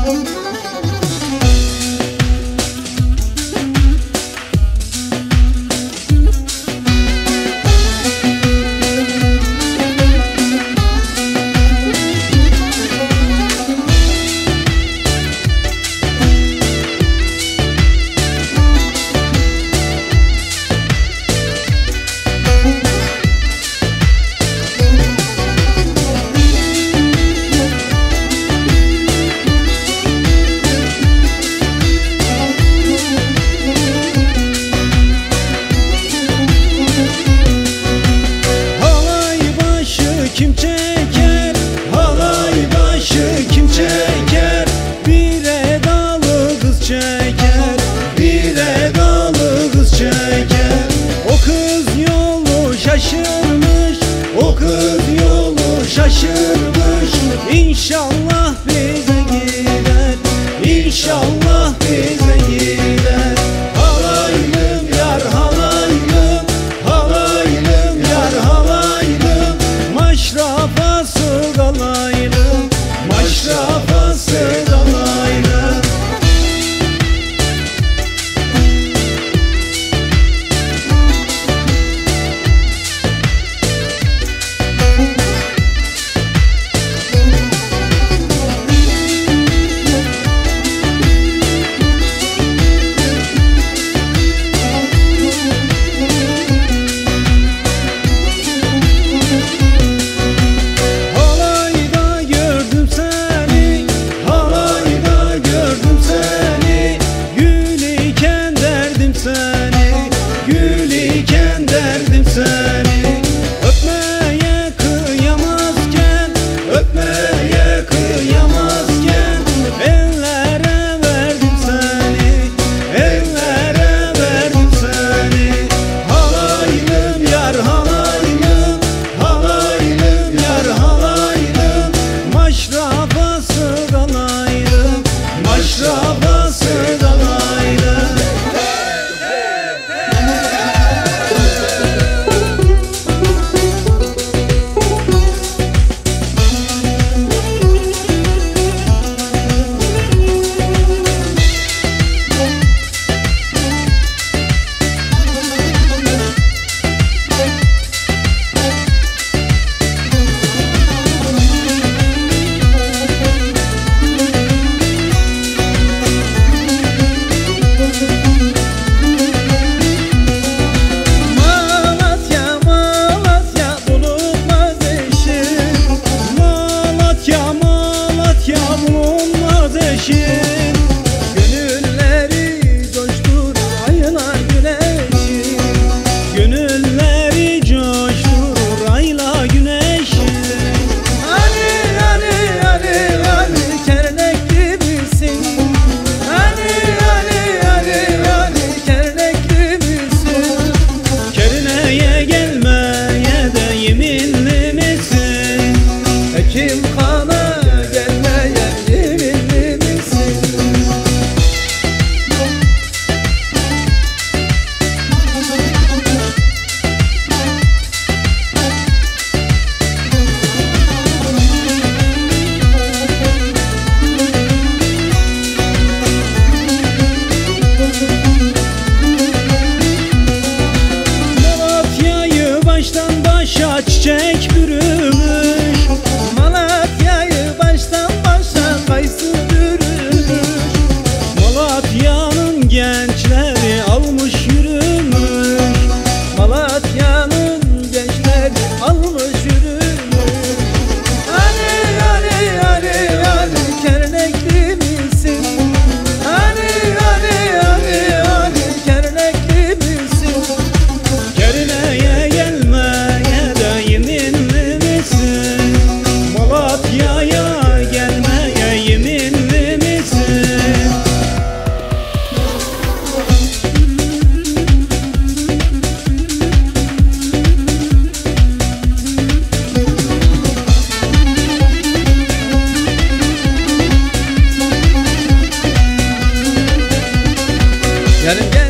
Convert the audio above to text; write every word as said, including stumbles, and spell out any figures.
Kim çeker, halay başı kim çeker? Bir edalı kız çeker, bir edalı kız çeker. O kız yolu şaşırmış, o kız yolu şaşırmış. İnşallah bize gider, İnşallah bize gider. Halaylım yar halaylım, halaylım yar halaylım. Maşrafası dalaylım, maşrafası dalaylım. Seni öpmeye kıyamazken, öpmeye kıyamazken ellere verdim seni, ellere verdim seni. Halaylım yar halaylım, halaylım yar halaylım. Maşrafası dalaylım, maşrafası dalaylım. Gönülleri coşturur aylar güneşi, gönülleri coşturur aylar güneşi. Ali Ali Ali Ali kernek gibisin, Ali Ali Ali Ali kernek gibisin. Kerineye gelmeye de yeminli misin? Hekim kana gelmeye yeminli misin? Malatya'yı baştan başa çiçek bürümüş, Malatya'yı baştan başa kayısı bürümüş. Malatya'nın gençleri almış yürümüş, Malatya'nın gençleri almış yürümüş. Ali Ali Ali Ali kernekli misin? Ali Ali Ali Ali kernekli misin? Kerineye gelmeye de yeminli misin? Malatya'ya gelmeye yeminli misin? Gelin gel.